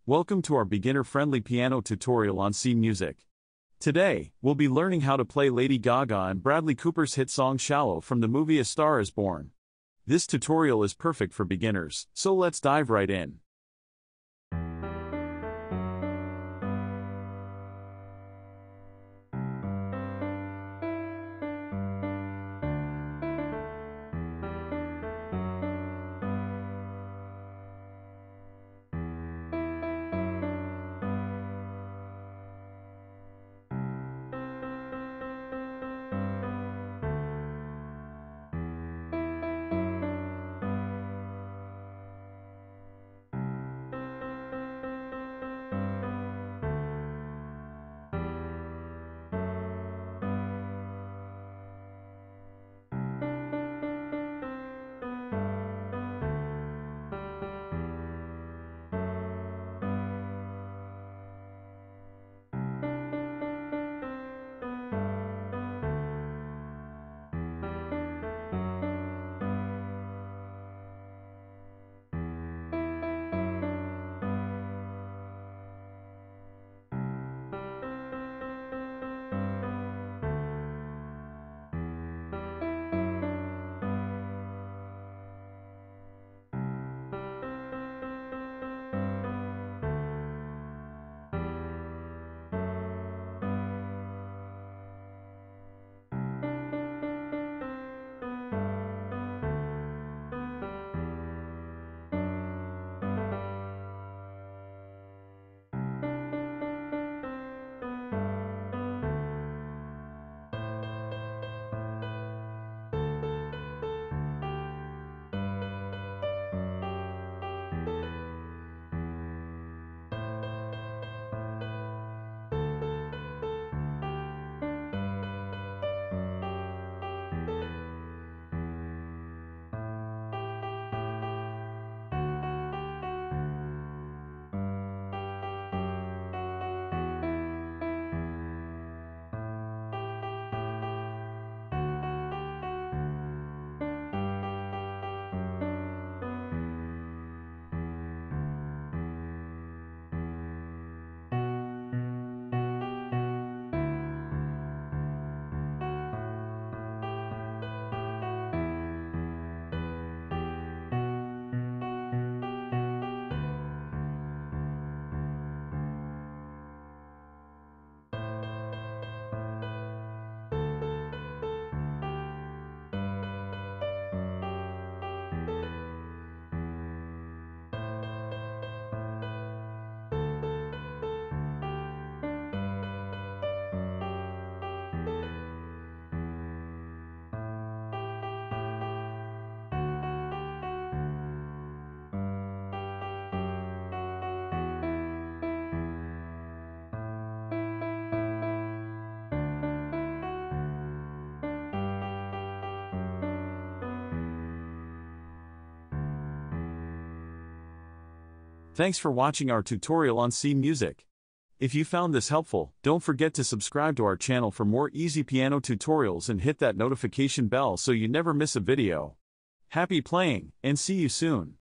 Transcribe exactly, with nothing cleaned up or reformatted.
Welcome to our beginner-friendly piano tutorial on C Music. Today, we'll be learning how to play Lady Gaga and Bradley Cooper's hit song Shallow from the movie A Star is Born. This tutorial is perfect for beginners, so let's dive right in. Thanks for watching our tutorial on C Music. If you found this helpful, don't forget to subscribe to our channel for more easy piano tutorials and hit that notification bell so you never miss a video. Happy playing, and see you soon!